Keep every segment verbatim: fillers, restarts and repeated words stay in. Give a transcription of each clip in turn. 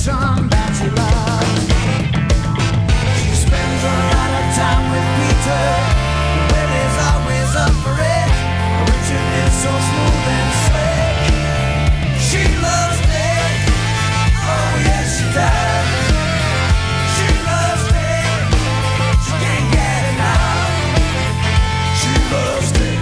attention that she loves. She spends a lot of time with Peter, but Willie's always up for it. Richard is so smooth and slick. She loves Dick, oh yes she does. She loves Dick, she can't get enough. She loves Dick.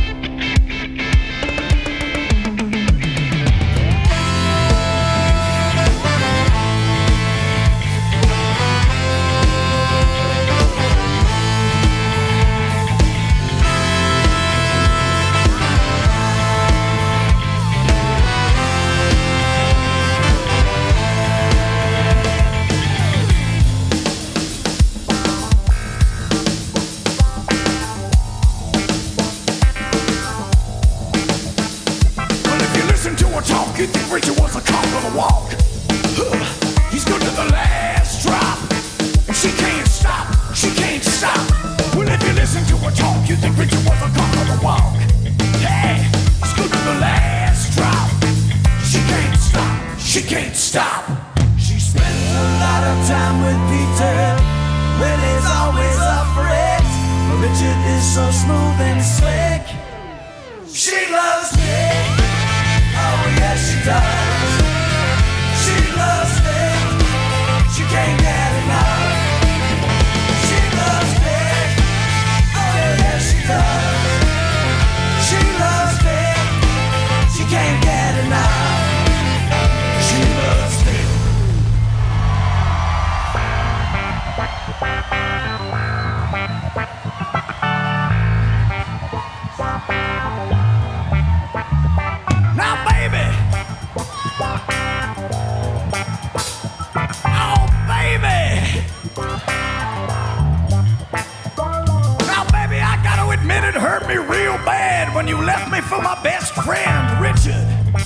Talk, you think Richard was a cock on the walk. Huh. He's good to the last drop, and she can't stop, she can't stop. Well, if you listen to her talk, you think Richard was a cock on the walk. Hey, he's good to the last drop. She can't stop, she can't stop. She spends a lot of time with Peter. Willie's always up for it, but Richard is so smooth and slick. She loves me. Oh yes she does. She loves Dick, she can't get enough. She loves Dick, oh yes she does. She loves Dick, she can't get enough. She loves Dick. It hurt me real bad when you left me for my best friend, Richard.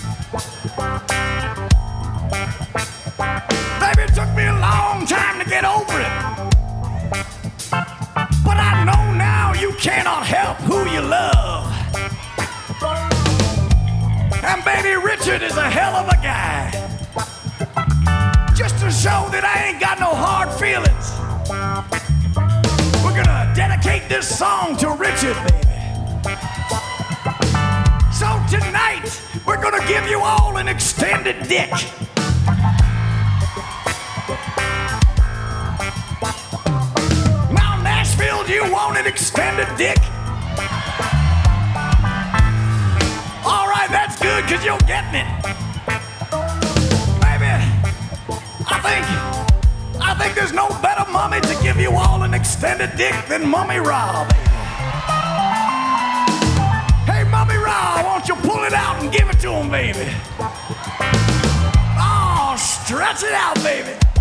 Baby, it took me a long time to get over it, but I know now you cannot help who you love. And baby, Richard is a hell of a guy. Just to show that I ain't got no hard feelings, we're gonna dedicate this song to Richard, baby. So tonight, we're gonna give you all an extended dick. Now, Nashville, do you want an extended dick? All right, that's good, because you're getting it. Baby, I think... I think there's no better mummy to give you all an extended dick than Mummy Ra, baby. Hey, Mummy Ra, won't you pull it out and give it to him, baby? Oh, stretch it out, baby.